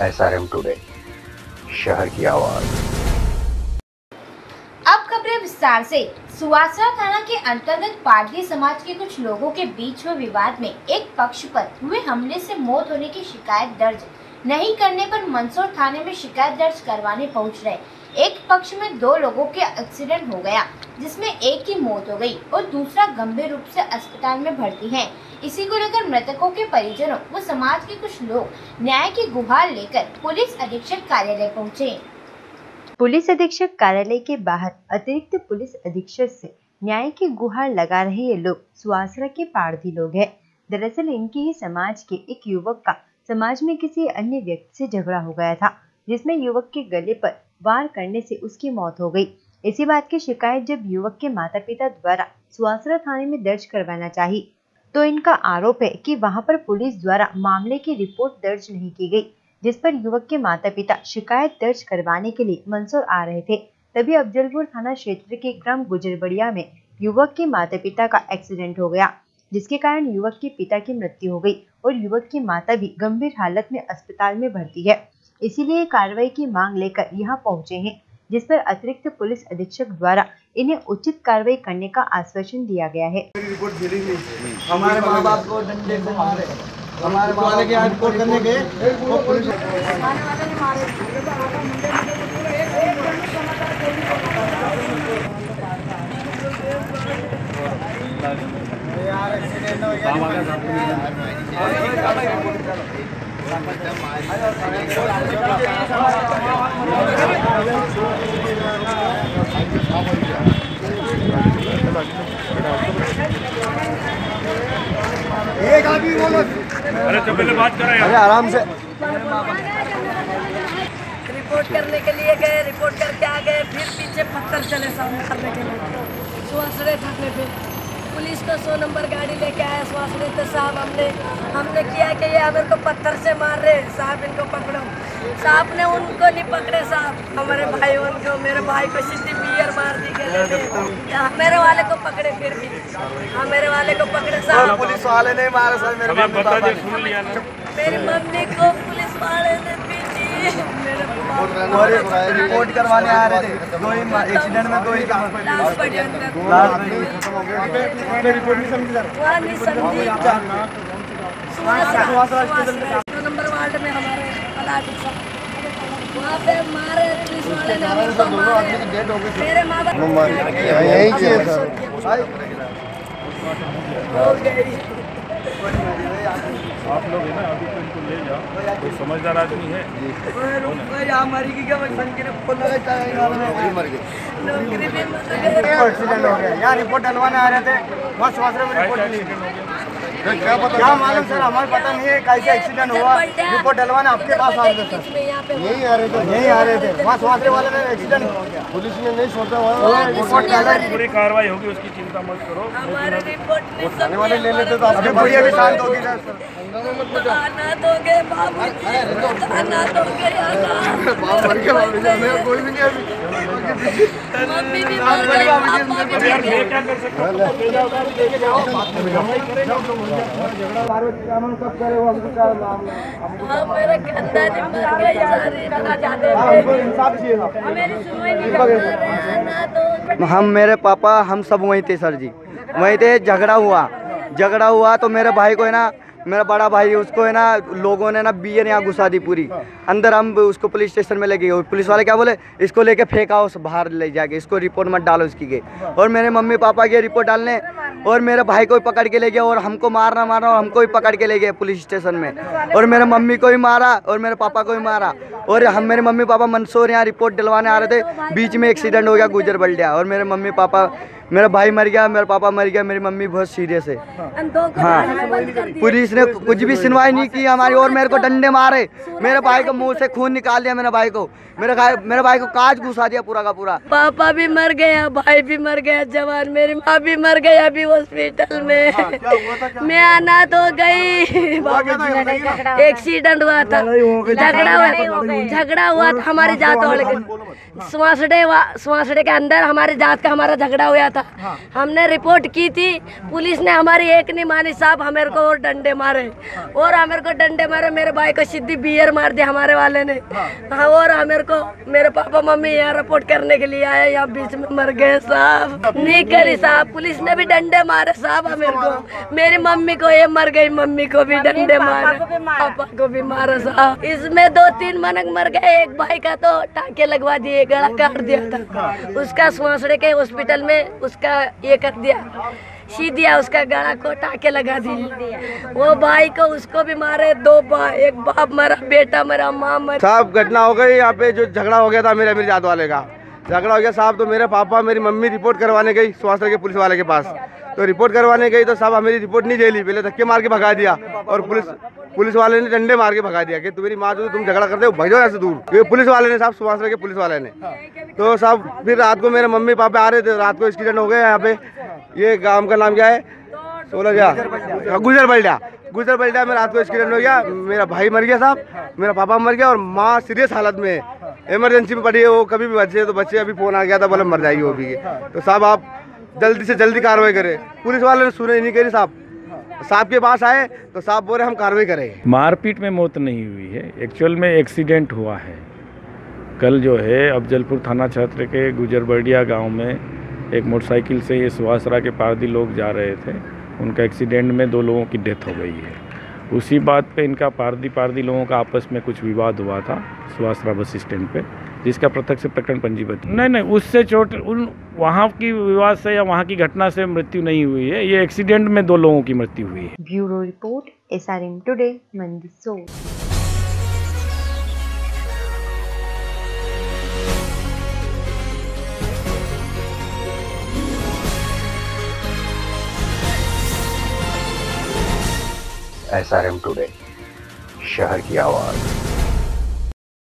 SRM today, शहर की आवाज। अब खबरें विस्तार से। सुवासरा थाना के अंतर्गत पारधी समाज के कुछ लोगों के बीच हुए विवाद में एक पक्ष पर हुए हमले से मौत होने की शिकायत दर्ज नहीं करने पर मंदसौर थाने में शिकायत दर्ज करवाने पहुंच रहे एक पक्ष में 2 लोगों के एक्सीडेंट हो गया, जिसमें एक की मौत हो गई और दूसरा गंभीर रूप से अस्पताल में भर्ती है। इसी को लेकर मृतकों के परिजनों व समाज के कुछ लोग न्याय की गुहार लेकर पुलिस अधीक्षक कार्यालय पहुँचे। पुलिस अधीक्षक कार्यालय के बाहर अतिरिक्त पुलिस अधीक्षक से न्याय की गुहार लगा रहे ये लोग सुवासरा के पारधी लोग हैं। दरअसल इनके ही समाज के एक युवक का समाज में किसी अन्य व्यक्ति से झगड़ा हो गया था, जिसमें युवक के गले पर वार करने से उसकी मौत हो गई। इसी बात की शिकायत जब युवक के माता पिता द्वारा सुवासरा थाने में दर्ज करवाना चाही, तो इनका आरोप है कि वहां पर पुलिस द्वारा मामले की रिपोर्ट दर्ज नहीं की गई, जिस पर युवक के माता पिता शिकायत दर्ज करवाने के लिए मंदसौर आ रहे थे। तभी अफजलपुर थाना क्षेत्र के ग्राम गुजरबड़िया में युवक के माता पिता का एक्सीडेंट हो गया, जिसके कारण युवक के पिता की मृत्यु हो गई और युवक की माता भी गंभीर हालत में अस्पताल में भर्ती है। इसीलिए कार्रवाई की मांग लेकर यहाँ पहुँचे हैं, जिस पर अतिरिक्त पुलिस अधीक्षक द्वारा इन्हें उचित कार्रवाई करने का आश्वासन दिया गया है। हमारे माँ बाप को डंडे से मारे, हमारे वाले के आज रिपोर्ट करने गए वो पुलिस यार एक्सीडेंट हो एक आदमी बोलो, अरे तो पहले बात करो यार। अरे आराम से। रिपोर्ट करने के लिए गए, रिपोर्ट करके आ गए, फिर पीछे पत्थर चले सामने करने के लिए सुवासरे थाने पे पुलिस को 100 नंबर गाड़ी लेके आया सुवासरे थे साहब। हमने किया कि ये मेरे को पत्थर से मार रहे साहब, इनको पकड़ो। साहब ने उनको नहीं पकड़े साहब, हमारे भाई उनको, मेरे भाई को सीधी बियर मार दी गले में। मेरे वाले को पकड़े, फिर भी मेरे वाले को पकड़े साहब। पुलिस वाले नहीं मारे सर, मेरे मेरी मम्मी को पुलिस वाले ने पीटी। रिपोर्ट करवाने आ रहे थे, 2 ही एक्सीडेंट में 2 ही लाश पड़ी अंदर, रिपोर्ट नहीं समझी सर, वहाँ नहीं समझी। सुवासरा 2 नंबर वार्ड में हमारे पलाटी साहब वहाँ पे मारे पुलिस वाले ने, हमको मारे। मेरे माँ बाप यही चाहिए सर हो गई। आप लोग है ना, अभी तो इनको ले जाओ, कोई समझदार आदमी है। नौकरी भी एक्सीडेंट हो गया, यहाँ रिपोर्ट डलवाने आ रहे थे, वहाँ सुवासरा में रिपोर्ट नहीं। क्या मालूम सर, हमारे पता नहीं है कैसे एक्सीडेंट हुआ। रिपोर्ट डलवाने आपके पास आ रहे थे सर, यही आ रहे थे वहाँ सुवासरे वाले में एक्सीडेंट हो गया। पुलिस ने नहीं सोचा, रिपोर्ट डाला, पूरी कार्रवाई होगी, उसकी चिंता मत करो। हमारे रिपोर्ट थाने वाले ले लेते तो आपके बुढ़िया भी शांत होगी सर। अनाथ हो गए बाबू, अनाथ हो गए, कोई भी नहीं अभी, मम्मी भी मर गई, पापा भी मर गए। क्या कर सकते हो, ले जाओ, लेके जाओ। मेरा खानदानी मर गई सारी, इंसाफ चाहिए। मेरी सुनवाई नहीं कर रहे, अनाथ हो। हम मेरे पापा हम सब वहीं थे सर जी, वहीं थे। झगड़ा हुआ तो मेरे भाई को है ना, मेरा बड़ा भाई उसको है ना, लोगों ने ना बियर यहाँ घुसा दी पूरी अंदर। हम उसको पुलिस स्टेशन में ले गए और पुलिस वाले क्या बोले, इसको लेके फेंका उस बाहर ले जाके, इसको रिपोर्ट मत डालो इसकी गए। और मेरे मम्मी पापा के रिपोर्ट डालने और मेरे भाई को भी पकड़ के ले गया और हमको मारना और हमको भी पकड़ के ले गए पुलिस स्टेशन में। और मेरे मम्मी को भी मारा और मेरे पापा को भी मारा। और हम मेरे मम्मी पापा मंदसौर यहाँ रिपोर्ट डलवाने आ रहे थे, बीच में एक्सीडेंट हो गया गुजरबड़िया और मेरे मम्मी पापा, मेरा भाई मर गया, मेरा पापा मर गया, मेरी मम्मी बहुत सीरियस है। हाँ, पुलिस ने कुछ भी सुनवाई नहीं की हमारी और मेरे को डंडे मारे, मेरे भाई को मुंह से खून निकाल दिया, मेरे भाई को कांच घुसा दिया पूरा का पूरा। पापा भी मर गया, भाई भी मर गया जवान, मेरी माँ भी मर गई अभी हॉस्पिटल में। मैं अनाथ हो गई। एक्सीडेंट हुआ था, झगड़ा हुआ था हमारी जात वाले के, सुवासड़े के अंदर हमारी जात का हमारा झगड़ा हुआ था। था। हमने रिपोर्ट की थी, पुलिस ने हमारी एक नहीं मानी साहब, हमें को और डंडे मारे और हमें को डंडे मारे, मेरे भाई को सीधी बियर मार दिया हमारे वाले ने। हाँ, और हमें को मेरे पापा मम्मी यहाँ रिपोर्ट करने के लिए आए, यहाँ बीच में मर गए साहब। नहीं करी साहब, पुलिस ने भी डंडे मारे साहब हमें को, मेरी मम्मी को ये मर गई, मम्मी को भी डंडे मारे, पापा को भी मारा साहब। इसमें 2-3 मनक मर गए, एक भाई का तो टाँके लगवा दिए, गला काट दिया था, उसका सुवासड़े के हॉस्पिटल में उसका ये कर दिया, सी दिया, उसका गला को टाँके लगा दिए। वो भाई को उसको भी मारे, 2 भाई, एक बाप मरा, बेटा मरा, माँ मरी। साहब घटना हो गई यहाँ पे, जो झगड़ा हो गया था मेरे अमीर जात वाले का झगड़ा हो गया साहब, तो मेरे पापा मेरी मम्मी रिपोर्ट करवाने गई सुवासरा के पुलिस वाले के पास। तो रिपोर्ट करवाने गई तो साहब हमारी रिपोर्ट नहीं झेली, पहले धक्के मार के भगा दिया और पुलिस वाले ने डंडे मार के भगा दिया कि तुम्हारी माँ जो तुम झगड़ा करते हो भजो ऐसे दूर। ये पुलिस वाले ने साहब, सुवासरा के पुलिस वाले ने। तो साहब फिर रात को मेरे मम्मी पापा आ रहे थे, रात को एक्सीडेंट हो गया यहाँ पे। ये गांव का नाम क्या है, 16 गुजर बल्डिया में रात को एक्सीडेंट हो गया। मेरा भाई मर गया साहब, मेरा पापा मर गया और माँ सीरियस हालत में इमरजेंसी में पड़ी है। वो कभी भी बचे तो बच्चे, अभी फोन आ गया था बोले मर जाएगी वो भी। तो साहब आप जल्दी से जल्दी कार्रवाई करें। पुलिस वाले ने सुने नहीं करी साहब, साहब के पास आए तो साहब बोले हम कार्रवाई करेंगे। मारपीट में मौत नहीं हुई है, एक्चुअल में एक्सीडेंट हुआ है। कल जो है अफजलपुर थाना क्षेत्र के गुजरबर्डिया गांव में एक मोटरसाइकिल से ये सुवासरा के पारदी लोग जा रहे थे, उनका एक्सीडेंट में 2 लोगों की डेथ हो गई है। उसी बात पे इनका पारदी लोगों का आपस में कुछ विवाद हुआ था सुवासरा बस स्टैंड पे, जिसका प्रत्यक्ष प्रकरण पंजीबद्ध नहीं उससे चोट वहाँ की विवाद से या वहाँ की घटना से मृत्यु नहीं हुई है, ये एक्सीडेंट में 2 लोगों की मृत्यु हुई है। Bureau report, SRN today, Mandsaur. SRM today, शहर की आवाज।